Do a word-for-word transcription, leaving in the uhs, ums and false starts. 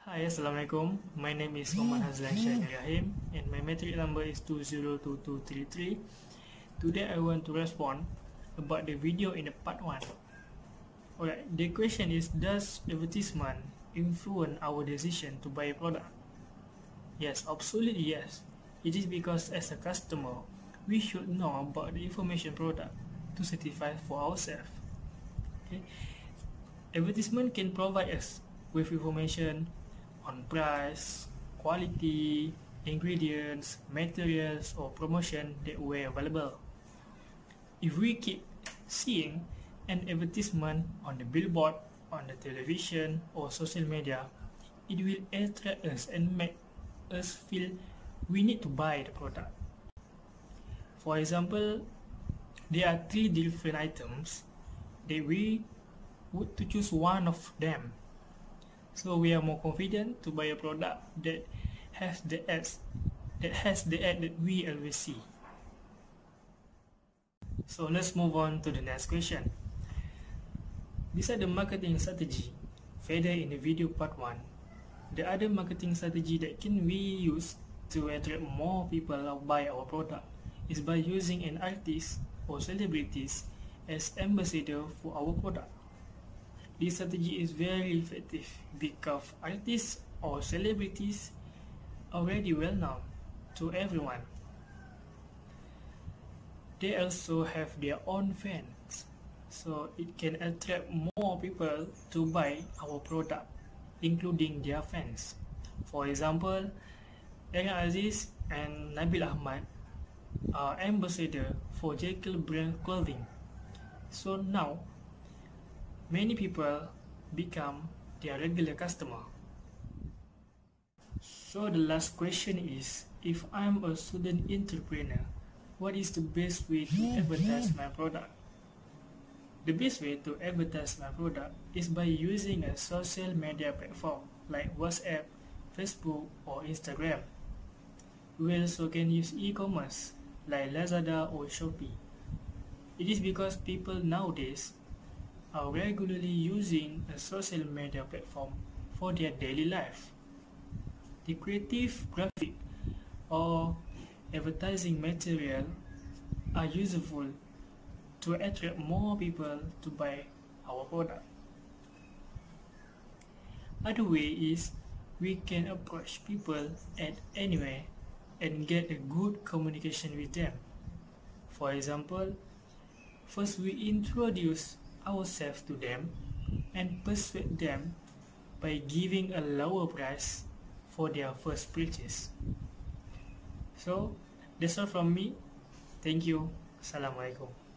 Hi, Assalamualaikum. My name is Muhammad Hazlan Syahid Rahim and my metric number is two zero two two three three. Today I want to respond about the video in the part one. Alright, the question is, does advertisement influence our decision to buy a product? Yes, absolutely yes. It is because as a customer, we should know about the information product to satisfy for ourselves. Okay? Advertisement can provide us with information on price, quality, ingredients, materials, or promotion that were available. If we keep seeing an advertisement on the billboard, on the television, or social media, it will attract us and make us feel we need to buy the product. For example, there are three different items that we would to choose one of them. So we are more confident to buy a product that has the ads that has the ad that we always see. So let's move on to the next question. Besides the marketing strategy further in the video part one, the other marketing strategy that can we use to attract more people to buy our product is by using an artist or celebrities as ambassador for our product. This strategy is very effective because artists or celebrities are already well known to everyone. They also have their own fans, so it can attract more people to buy our product, including their fans. For example, Aaron Aziz and Nabil Ahmad are ambassador for Jekyll brand clothing. So now, many people become their regular customer. So the last question is, if I'm a student entrepreneur, what is the best way to advertise my product? The best way to advertise my product is by using a social media platform like WhatsApp, Facebook, or Instagram. We also can use e-commerce like Lazada or Shopee. It is because people nowadays are regularly using a social media platform for their daily life. The creative graphic or advertising material are useful to attract more people to buy our product. Other way is we can approach people at anywhere and get a good communication with them. For example, first we introduce ourselves to them and persuade them by giving a lower price for their first purchase. So that's all from me. Thank you. Assalamualaikum.